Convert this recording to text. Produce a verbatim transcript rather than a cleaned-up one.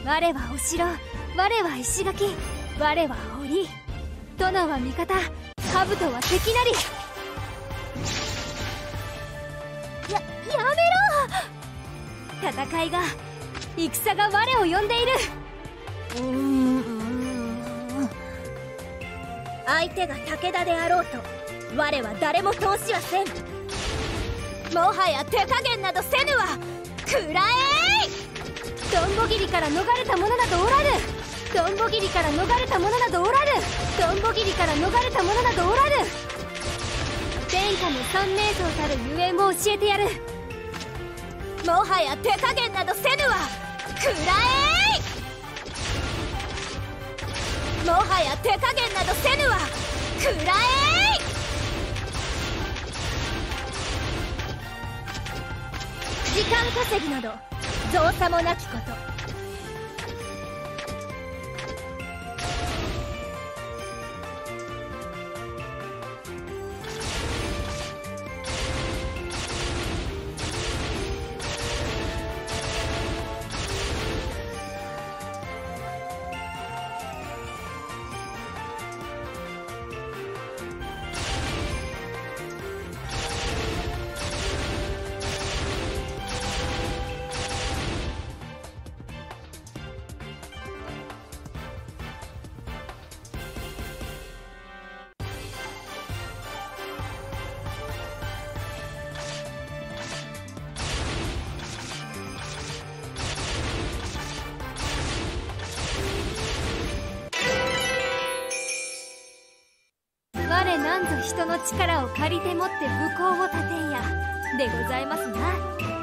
我はお城、我は石垣、我は堀、殿は味方、兜は敵なり。や、やめろ。戦いが、戦が我を呼んでいる。うーん、相手が武田であろうと我は誰も通しはせん。もはや手加減などせぬわ。くらえい。どんぼ切りから逃れた者などおらぬ。どんぼ切りから逃れた者などおらぬ。どんぼ切りから逃れた者などおらぬ。天下の三名像たるゆえんを教えてやる。もはや手加減などせぬわ。くらえい。もはや手加減などせぬわ。くらえい。時間稼ぎなど造作もなきこと。我なんぞ人の力を借りてもって武功を立てんやでございますな。